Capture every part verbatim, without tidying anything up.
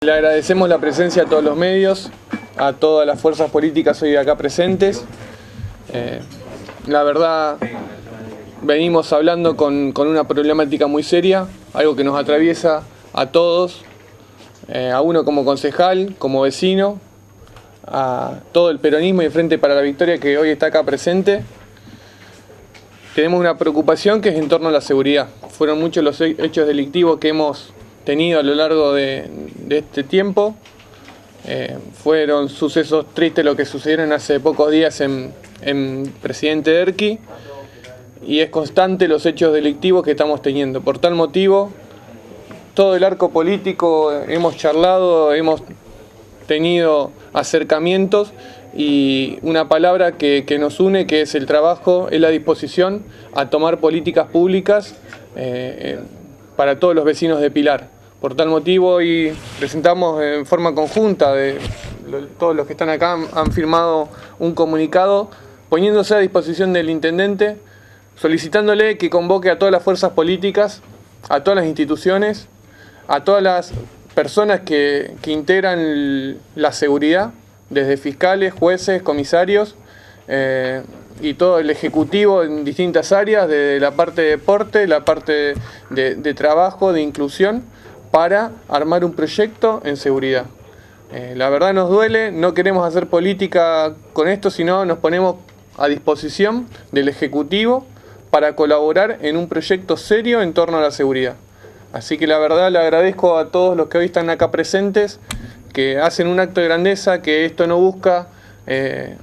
Le agradecemos la presencia a todos los medios, a todas las fuerzas políticas hoy acá presentes. Eh, la verdad, venimos hablando con, con una problemática muy seria, algo que nos atraviesa a todos, eh, a uno como concejal, como vecino, a todo el peronismo y el Frente para la Victoria que hoy está acá presente. Tenemos una preocupación que es en torno a la seguridad. Fueron muchos los hechos delictivos que hemos tenido a lo largo de, de este tiempo. Eh, fueron sucesos tristes lo que sucedieron hace pocos días en, en Presidente Derqui, y es constante los hechos delictivos que estamos teniendo. Por tal motivo, todo el arco político hemos charlado, hemos tenido acercamientos, y una palabra que, que nos une, que es el trabajo, es la disposición a tomar políticas públicas eh, para todos los vecinos de Pilar. Por tal motivo, hoy presentamos en forma conjunta, de todos los que están acá han, han firmado un comunicado poniéndose a disposición del intendente, solicitándole que convoque a todas las fuerzas políticas, a todas las instituciones, a todas las personas que, que integran la seguridad, desde fiscales, jueces, comisarios eh, y todo el ejecutivo en distintas áreas, de la parte de deporte, la parte de, de trabajo, de inclusión, para armar un proyecto en seguridad. Eh, la verdad nos duele, no queremos hacer política con esto, sino nos ponemos a disposición del Ejecutivo para colaborar en un proyecto serio en torno a la seguridad. Así que la verdad le agradezco a todos los que hoy están acá presentes, que hacen un acto de grandeza, que esto no busca eh,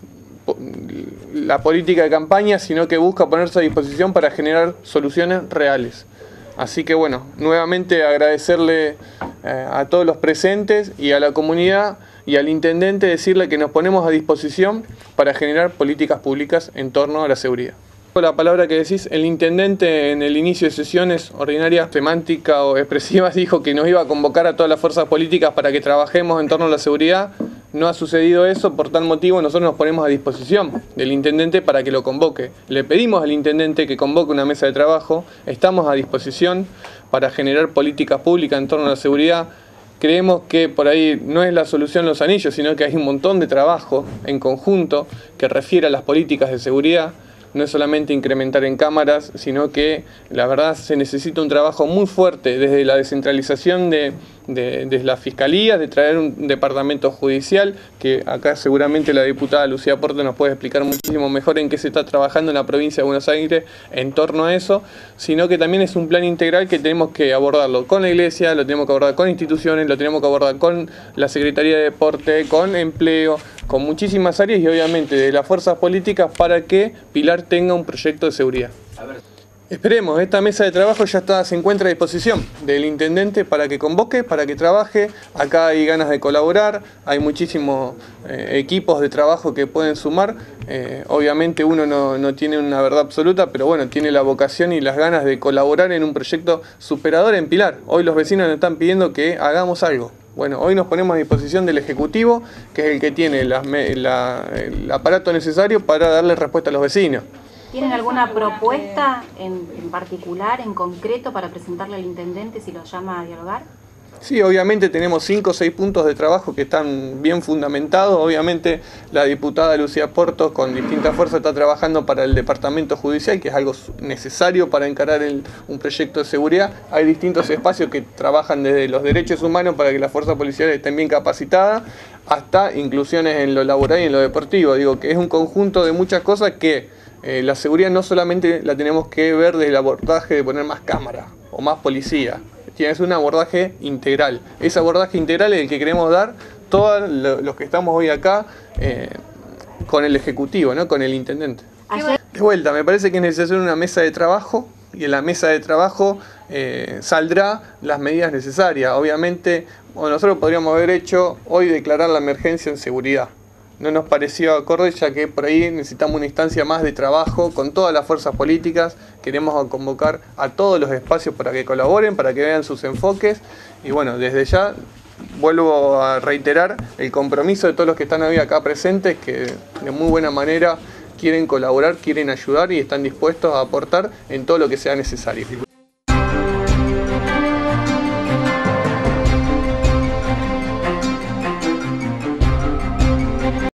la política de campaña, sino que busca ponerse a disposición para generar soluciones reales. Así que bueno, nuevamente agradecerle eh, a todos los presentes y a la comunidad y al intendente, decirle que nos ponemos a disposición para generar políticas públicas en torno a la seguridad. La palabra que decís, el intendente en el inicio de sesiones ordinarias, semántica o expresivas, dijo que nos iba a convocar a todas las fuerzas políticas para que trabajemos en torno a la seguridad. No ha sucedido eso, por tal motivo nosotros nos ponemos a disposición del intendente para que lo convoque. Le pedimos al intendente que convoque una mesa de trabajo, estamos a disposición para generar políticas públicas en torno a la seguridad. Creemos que por ahí no es la solución los anillos, sino que hay un montón de trabajo en conjunto que refiere a las políticas de seguridad. No es solamente incrementar en cámaras, sino que la verdad se necesita un trabajo muy fuerte desde la descentralización de, de, de la Fiscalía, de traer un departamento judicial, que acá seguramente la diputada Lucía Porte nos puede explicar muchísimo mejor en qué se está trabajando en la provincia de Buenos Aires en torno a eso, sino que también es un plan integral que tenemos que abordarlo con la iglesia, lo tenemos que abordar con instituciones, lo tenemos que abordar con la Secretaría de Deporte, con empleo, con muchísimas áreas y obviamente de las fuerzas políticas para que Pilar tenga un proyecto de seguridad. Esperemos, esta mesa de trabajo ya está, se encuentra a disposición del intendente para que convoque, para que trabaje. Acá hay ganas de colaborar, hay muchísimos eh, equipos de trabajo que pueden sumar. Eh, obviamente uno no, no tiene una verdad absoluta, pero bueno, tiene la vocación y las ganas de colaborar en un proyecto superador en Pilar. Hoy los vecinos nos están pidiendo que hagamos algo. Bueno, hoy nos ponemos a disposición del Ejecutivo, que es el que tiene la, la, el aparato necesario para darle respuesta a los vecinos. ¿Tienen alguna propuesta en, en particular, en concreto, para presentarle al intendente si lo llama a dialogar? Sí, obviamente tenemos cinco o seis puntos de trabajo que están bien fundamentados. Obviamente la diputada Lucía Porto con distintas fuerzas está trabajando para el departamento judicial, que es algo necesario para encarar el, un proyecto de seguridad. Hay distintos espacios que trabajan desde los derechos humanos para que las fuerzas policiales estén bien capacitadas, hasta inclusiones en lo laboral y en lo deportivo. Digo que es un conjunto de muchas cosas que eh, la seguridad no solamente la tenemos que ver desde el abordaje de poner más cámaras o más policía. Es un abordaje integral. Ese abordaje integral es el que queremos dar todos los que estamos hoy acá eh, con el Ejecutivo, ¿no? Con el intendente. Ayer... De vuelta, me parece que es necesario una mesa de trabajo, y en la mesa de trabajo eh, saldrá las medidas necesarias. Obviamente, bueno, nosotros podríamos haber hecho hoy declarar la emergencia en seguridad. No nos pareció acorde, ya que por ahí necesitamos una instancia más de trabajo con todas las fuerzas políticas. Queremos convocar a todos los espacios para que colaboren, para que vean sus enfoques. Y bueno, desde ya vuelvo a reiterar el compromiso de todos los que están hoy acá presentes, que de muy buena manera quieren colaborar, quieren ayudar y están dispuestos a aportar en todo lo que sea necesario.